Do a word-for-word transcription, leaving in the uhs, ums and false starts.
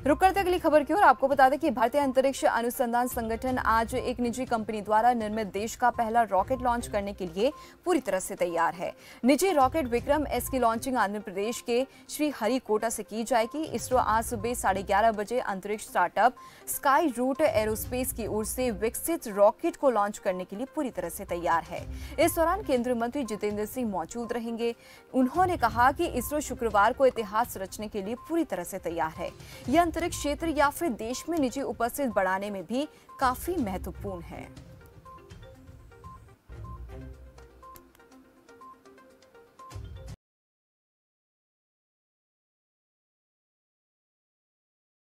रुक करते अगली खबर की ओर। आपको बता दें कि भारतीय अंतरिक्ष अनुसंधान संगठन आज एक निजी कंपनी द्वारा निर्मित देश का पहला रॉकेट लॉन्च करने के लिए पूरी तरह से तैयार है। निजी रॉकेट विक्रम एस की लॉन्चिंग आंध्र प्रदेश के श्रीहरिकोटा से की जाएगी। इसरो आज सुबह साढ़े ग्यारह बजे अंतरिक्ष स्टार्टअप स्काई रूट एरोस्पेस की ओर से विकसित रॉकेट को लॉन्च करने के लिए पूरी तरह से तैयार है। इस दौरान केंद्रीय मंत्री जितेंद्र सिंह मौजूद रहेंगे। उन्होंने कहा कि इसरो शुक्रवार को इतिहास रचने के लिए पूरी तरह से तैयार है। यह अंतरिक्ष क्षेत्र या फिर देश में निजी उपस्थिति बढ़ाने में भी काफी महत्वपूर्ण है।